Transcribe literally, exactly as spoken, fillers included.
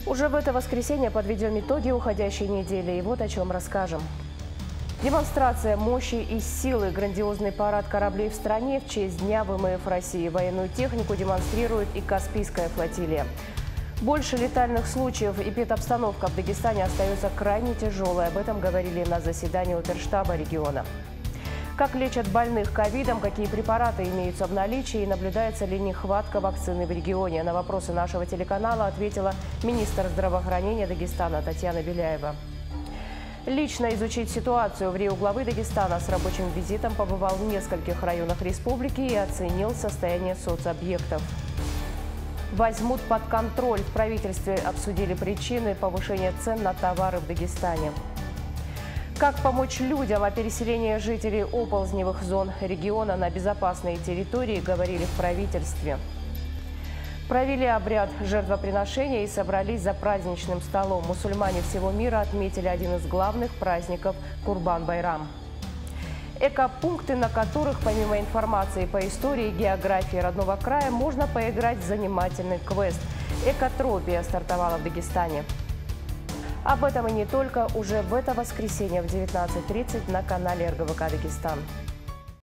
Уже в это воскресенье подведем итоги уходящей недели. И вот о чем расскажем. Демонстрация мощи и силы. Грандиозный парад кораблей в стране в честь Дня ВМФ России. Военную технику демонстрирует и Каспийская флотилия. Больше летальных случаев, и педобстановка в Дагестане остается крайне тяжелой. Об этом говорили на заседании Оперштаба региона. Как лечат больных ковидом, какие препараты имеются в наличии и наблюдается ли нехватка вакцины в регионе. На вопросы нашего телеканала ответила министр здравоохранения Дагестана Татьяна Беляева. Лично изучить ситуацию в Рио главы Дагестана с рабочим визитом побывал в нескольких районах республики и оценил состояние соцобъектов. Возьмут под контроль. В правительстве обсудили причины повышения цен на товары в Дагестане. Как помочь людям о переселении жителей оползневых зон региона на безопасные территории, говорили в правительстве. Провели обряд жертвоприношения и собрались за праздничным столом. Мусульмане всего мира отметили один из главных праздников – Курбан-Байрам. Экопункты, на которых помимо информации по истории и географии родного края можно поиграть в занимательный квест. Экотропия стартовала в Дагестане. Об этом и не только уже в это воскресенье в девятнадцать тридцать на канале эр гэ вэ ка Дагестан.